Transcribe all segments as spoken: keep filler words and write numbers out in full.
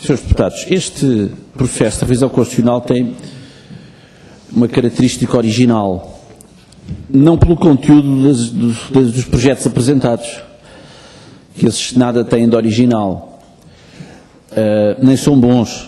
senhores Deputados, este processo de revisão constitucional tem uma característica original, não pelo conteúdo das, dos, dos projetos apresentados, que esses nada têm de original, uh, nem são bons.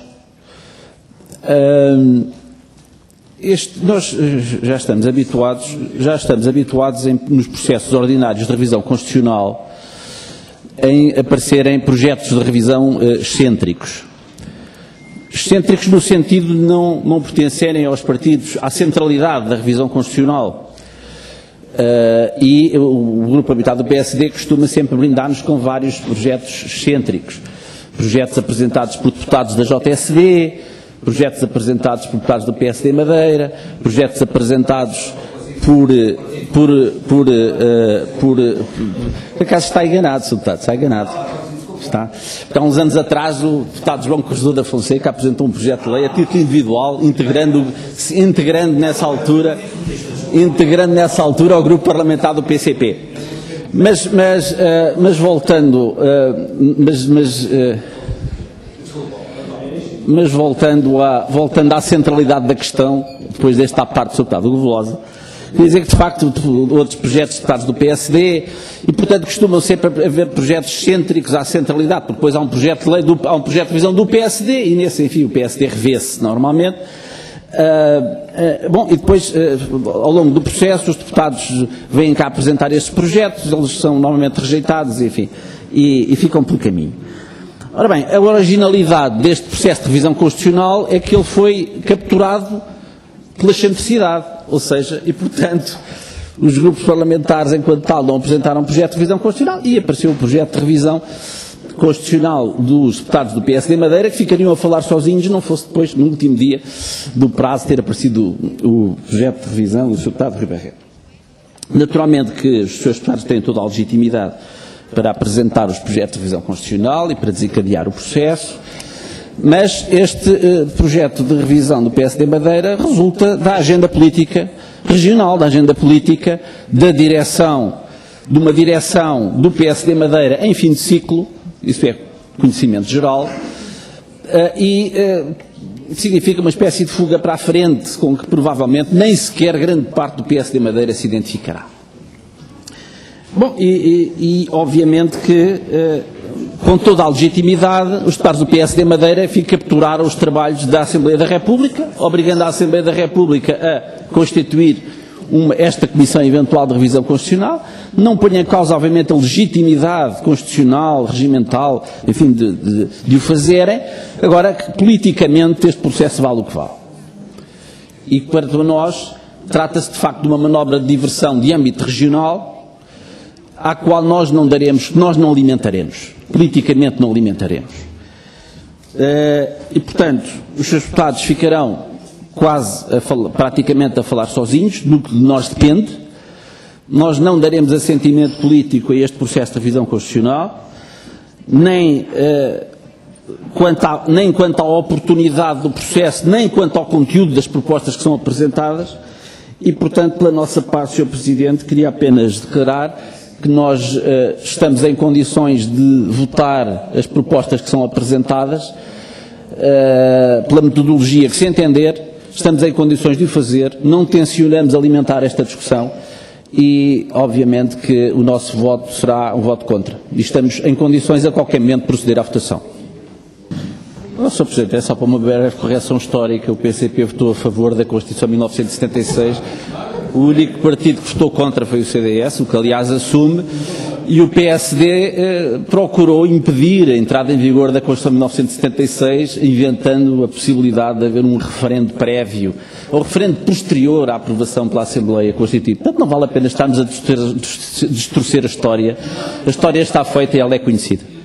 Uh, este, nós já estamos habituados, já estamos habituados em, nos processos ordinários de revisão constitucional em aparecerem projetos de revisão uh, excêntricos. Excêntricos no sentido de não, não pertencerem aos partidos, à centralidade da revisão constitucional. Uh, e o, o grupo habitado do P S D costuma sempre brindar-nos com vários projetos excêntricos. Projetos apresentados por deputados da J S D, projetos apresentados por deputados do P S D Madeira, projetos apresentados por... por, por, uh, por, uh, por acaso está enganado, senhor Deputado, está enganado. Está. Há uns anos atrás o deputado João Corredor da Fonseca apresentou um projeto de lei a título individual, integrando, integrando nessa altura, integrando nessa altura o grupo parlamentar do P C P. Mas, mas, uh, mas voltando, uh, mas, mas, uh, mas voltando, a, voltando à centralidade da questão, depois desta parte do senhor Deputado Hugo Velosa, quer dizer que, de facto, outros projetos de deputados do P S D, e, portanto, costumam sempre haver projetos excêntricos à centralidade, porque depois há um projeto de lei, do, há um projeto de revisão do P S D, e nesse, enfim, o P S D revê-se normalmente. Uh, uh, bom, e depois, uh, ao longo do processo, os deputados vêm cá apresentar estes projetos, eles são normalmente rejeitados, enfim, e, e ficam pelo caminho. Ora bem, a originalidade deste processo de revisão constitucional é que ele foi capturado pela excentricidade, ou seja, e portanto, os grupos parlamentares, enquanto tal, não apresentaram um projeto de revisão constitucional e apareceu o projeto de revisão constitucional dos deputados do P S D Madeira, que ficariam a falar sozinhos, não fosse depois, no último dia do prazo, ter aparecido o, o projeto de revisão do senhor deputado Rui Barreto. Naturalmente que os senhores deputados têm toda a legitimidade para apresentar os projetos de revisão constitucional e para desencadear o processo, mas este uh, projeto de revisão do P S D Madeira resulta da agenda política regional, da agenda política da direção, de uma direção do P S D Madeira em fim de ciclo, isso é conhecimento geral, uh, e uh, significa uma espécie de fuga para a frente, com que provavelmente nem sequer grande parte do P S D Madeira se identificará. Bom, e, e, e obviamente que, uh, com toda a legitimidade, os deputados do P S D Madeira capturaram os trabalhos da Assembleia da República, obrigando a Assembleia da República a constituir uma, esta Comissão Eventual de Revisão Constitucional, não põe em causa, obviamente, a legitimidade constitucional, regimental, enfim, de, de, de o fazerem, agora que politicamente este processo vale o que vale. E para nós, trata-se de facto de uma manobra de diversão de âmbito regional, à qual nós não daremos, nós não alimentaremos, politicamente não alimentaremos. E, portanto, os seus deputados ficarão quase, a falar, praticamente a falar sozinhos, do que de nós depende. Nós não daremos assentimento político a este processo de revisão constitucional, nem, eh, quanto a, nem quanto à oportunidade do processo, nem quanto ao conteúdo das propostas que são apresentadas, e, portanto, pela nossa parte, senhor Presidente, queria apenas declarar que nós uh, estamos em condições de votar as propostas que são apresentadas uh, pela metodologia que se entender, estamos em condições de o fazer, não tencionamos alimentar esta discussão e, obviamente, que o nosso voto será um voto contra. E estamos em condições a qualquer momento de proceder à votação. Oh, senhor Presidente, é só para uma breve correção histórica. O P C P votou a favor da Constituição de mil novecentos e setenta e seis. O único partido que votou contra foi o C D S, o que aliás assume, e o P S D eh, procurou impedir a entrada em vigor da Constituição de mil novecentos e setenta e seis, inventando a possibilidade de haver um referendo prévio, ou referendo posterior à aprovação pela Assembleia Constituinte. Portanto, não vale a pena estarmos a distorcer a história. A história está feita e ela é conhecida.